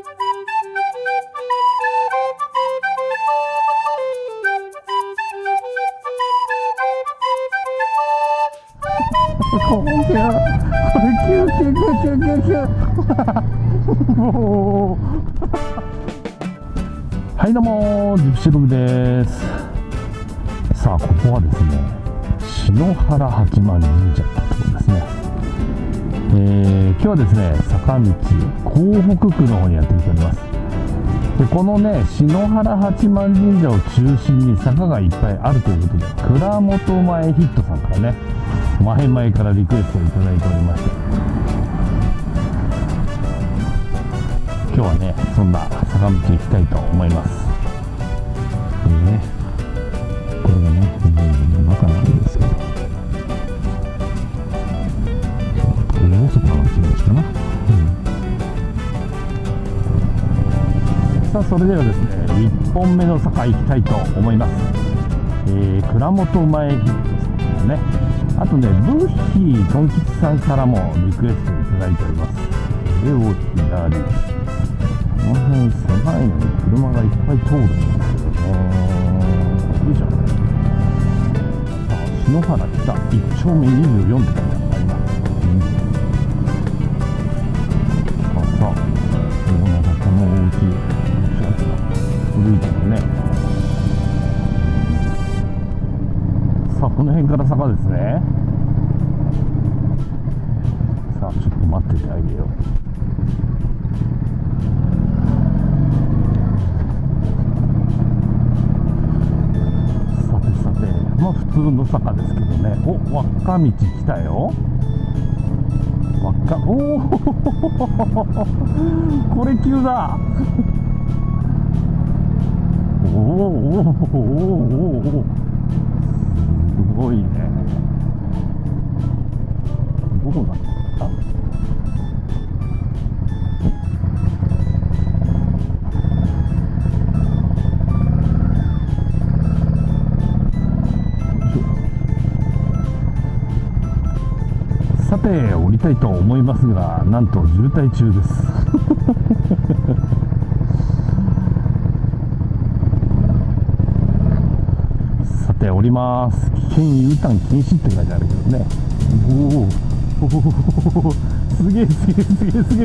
これもうはいどうもジプシーログです。さあここはですね篠原八幡神社ってところですね。今日はですね坂道港北区の方にやってきております。でこのね篠原八幡神社を中心に坂がいっぱいあるということで倉本前ヒットさんからね前々からリクエストをいただいておりまして、今日はねそんな坂道行きたいと思います。これねこれがね神社の中なんですけど、大そこ上がってみますかな、さあそれではですね1本目の坂行きたいと思います。倉本前ヒットさんですね。あとね、ブッヒートン吉さんからもリクエストいただいております。これを左。この辺狭いのに車がいっぱい通るんですけどね。よいしょ。さあ、篠原北1丁目24って書いてあります。さあさあ、この中のお家、古いけどね。さあ、この辺から坂ですね。さあちょっと待っててあげよう。さてさてまあ普通の坂ですけどね。お輪っか道来たよ。輪っかおおこれ急だおおすごいね。どこださて降りたいと思いますが、なんと渋滞中ですさて降ります。危険 U ターン禁止って書いてあるけどね。おおすげえすげえすげえすげえすげえすげえすげえすげえすげえすげえすげえ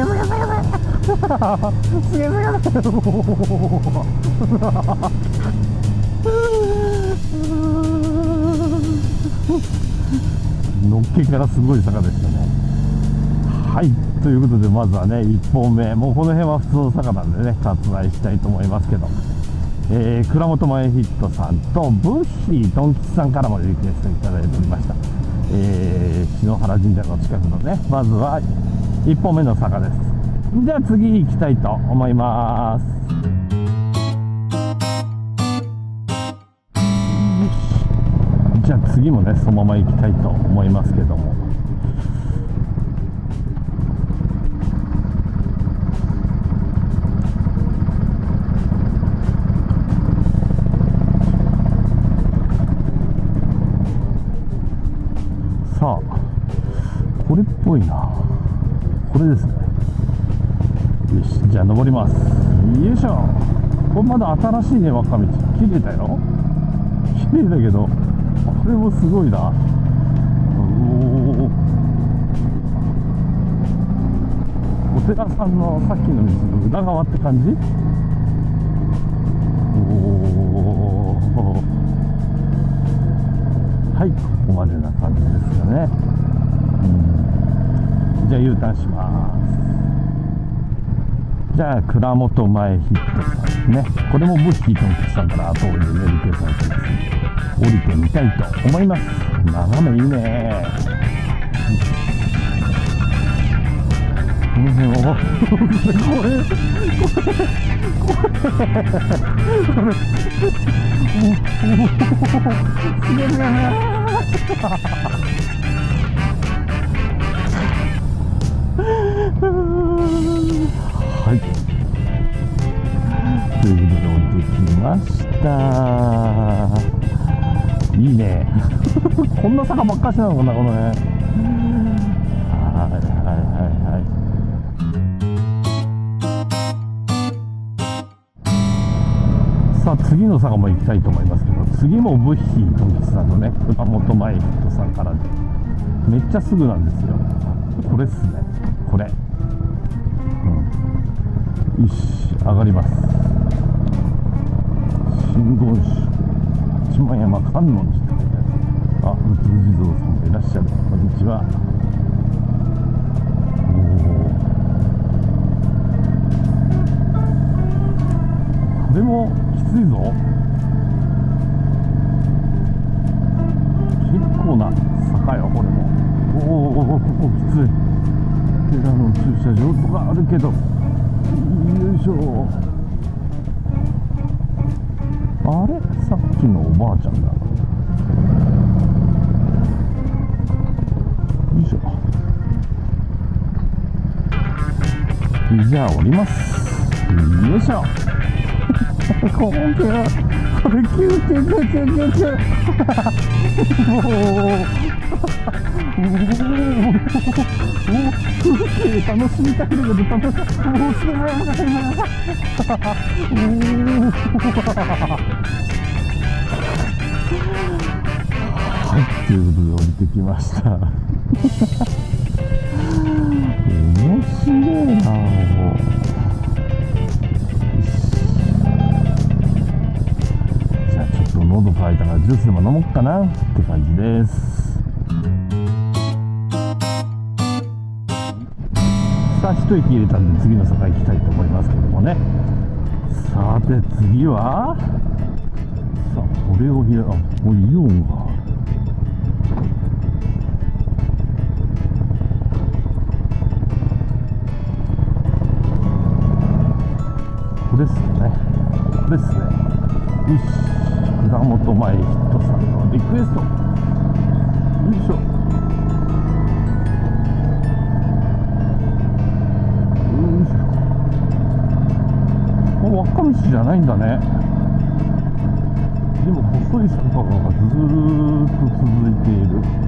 のっけからすごい坂でしたね。はい、ということでまずはね1本目、もうこの辺は普通の坂なんでね割愛したいと思いますけど、倉本前ヒットさんとブッヒートン吉さんからもリクエストいただいておりました。篠原神社の近くのねまずは1本目の坂です。じゃあ次行きたいと思います。じゃあ次もねそのまま行きたいと思いますけども、さあこれっぽいな。これですね。よしじゃあ登ります。よいしょ。これまだ新しいね輪っか道綺麗だよ。綺麗だけどこれもすごいな。お寺さんのさっきの道の裏側って感じ。はいここまでな感じですかね。じゃあ U ターンします。じゃあ倉本前ヒットさんですね。これもブッヒートン吉さんから後追いでねリクエストされてます。降りてみたいと思います。眺めいいね。この辺をはいということで降りてきました。いいねこんな坂ばっかしなのかなこの辺。はいはいはいはい。 さあ次の坂も行きたいと思いますけど、次もブッヒートン吉さんのね、熊本前ヒットさんからでめっちゃすぐなんですよ。これっすね、これ。よし、上がります。真言宗八幡山観音寺って書いてある。あ、仏地蔵さんもいらっしゃる。こんにちは。これもきついぞ。結構な坂よ、これも。おお、ここきつい。寺の駐車場とかあるけど、よいしょ。あれ、さっきのおばあちゃんだ。よいしょ。じゃあ降ります。よいしょ。これ9999999もう風景楽しみたくなるけど、もうすごいはい、ということで降りてきました。面白いなぁ。喉乾いたからジュースでも飲もうかなって感じです。さあ一息入れたんで次の坂行きたいと思いますけどもね。さて次は、さあこれをイオンがこれっすね、これっすね。よし、熊本前ヒットさんのリクエスト。よいしょ。よいしょ。これ輪っか道じゃないんだね。でも細い坂がずーっと続いている。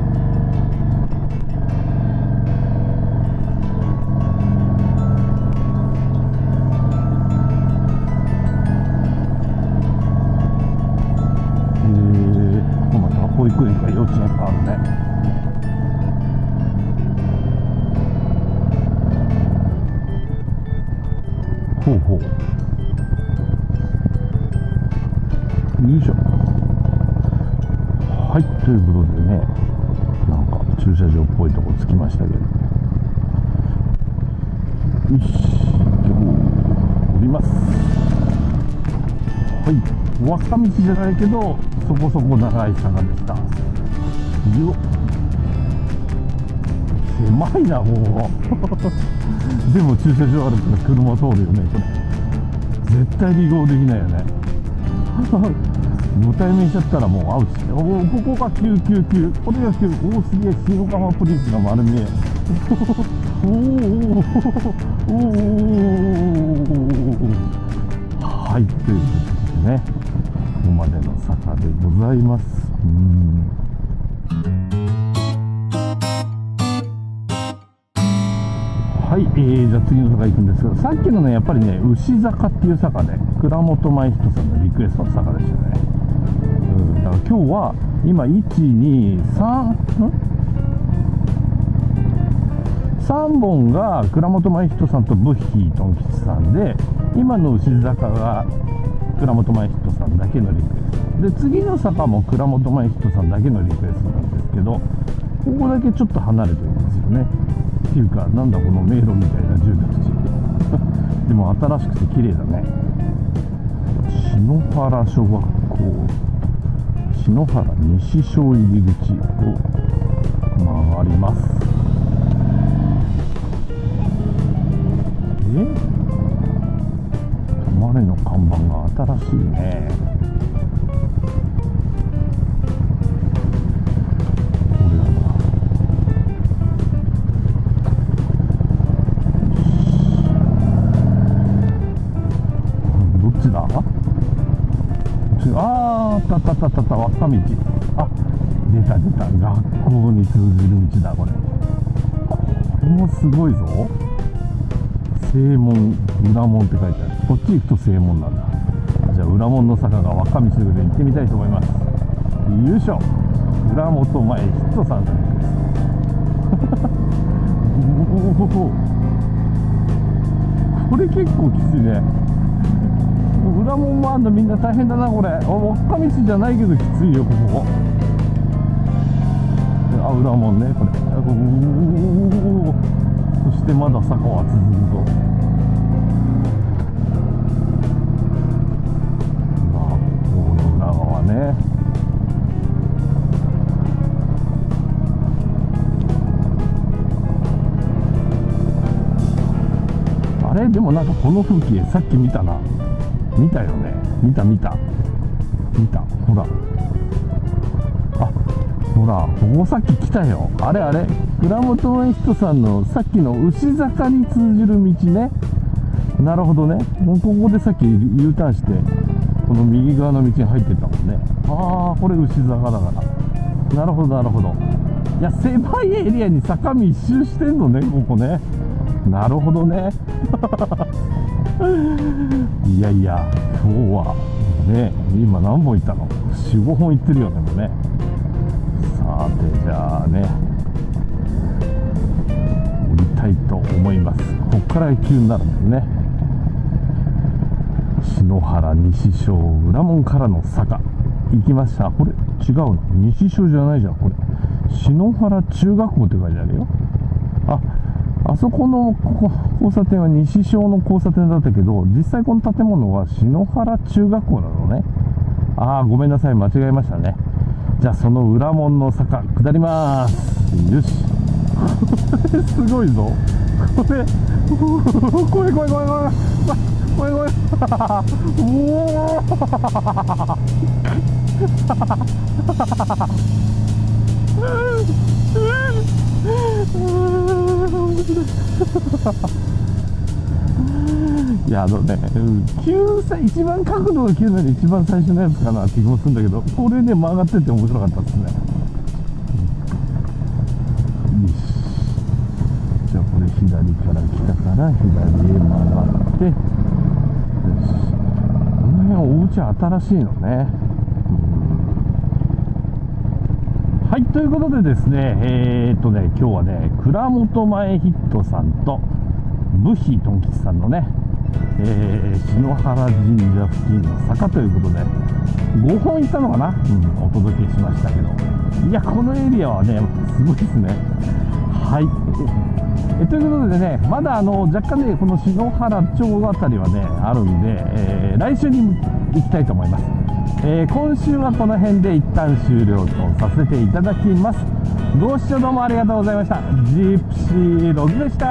保育園か幼稚園かあるね。ほうほう。よいしょ。はい、ということでね、なんか駐車場っぽいとこ着きましたけど。よし、降ります。はい、輪っか道じゃないけどそこそこ長い坂でした。よっ、狭いな、もうでも駐車場あるから車通るよね、これ。絶対離合できないよねご対面しちゃったらもう会うし、おお、ここが999、これが9、おお、すげえ、塩釜プリンスが丸見えおおおお、はい、ということでね、ここまでの坂でございます。はい、じゃあ次の坂行くんですけど、さっきのね、やっぱりね、牛坂っていう坂で、倉本舞人さんのリクエストの坂でしたね。だから今日は、今、1、2、3本が倉本舞人さんとブッヒートン吉さんで、今の牛坂が倉本舞人さんだけのリクエストで、次の坂も倉本舞人さんだけのリクエストなんですけど、ここだけちょっと離れてるんですよね。っていうか、なんだこの迷路みたいな住宅地でも新しくて綺麗だね。篠原小学校、篠原西小入り口を曲がります。止まれの看板が新しいね。これだな。どっちだ？あー、た輪っか道。あ、出た。学校に通じる道だ、これ。これもすごいぞ。正門、裏門って書いてある。こっち行くと正門なんだ。 じゃあ裏門の坂が若道ということで行ってみたいと思います。よいしょ。裏本前ヒットさんですこれ結構きついね。裏門もあんのみんな大変だなこれ。若道じゃないけどきついよここ。あ、裏門ねこれ。そしてまだ坂は続くぞ。裏側ね。あれでもなんかこの風景さっき見たな。見たよね。見たほら、あ、ほらここさっき来たよ。あれ倉本前人さんのさっきの牛坂に通じる道ね。なるほどね。もうここでさっき U ターンしてこの右側の道に入ってったもんね。ああこれ牛坂だから。なるほど。いや狭いエリアに坂道一周してんのねここね。なるほどねいや今日はね、今何本行ったの ?4、5本行ってるよねもうね。さてじゃあね降りたいと思います。こっから急になるんだよね。篠原西小裏門からの坂行きました。これ違うの、西小じゃないじゃんこれ。篠原中学校って書いてあるよ。あそこの交差点は西小の交差点だったけど、実際この建物は篠原中学校なのね。ごめんなさい、間違えましたね。じゃあその裏門の坂下ります。よしすごいぞこれ怖いおおいや一番角度が急なので一番最初のやつかなって気もするんだけど、これね曲がってて面白かったですね。じゃあこれ左から来たから左へ曲がって、よし。この辺はお家新しいのね。はい、ということでですね、今日はね、倉本前ヒットさんと、ブヒトン吉さんのね、篠原神社付近の坂ということで、5本行ったのかな、お届けしましたけど、いや、このエリアはね、すごいですね。はい。ということでね、まだ若干ね、この篠原町あたりはね、あるんで、来週に行きたいと思います。今週はこの辺で一旦終了とさせていただきます。ご視聴どうもありがとうございました。ジプシーログでした。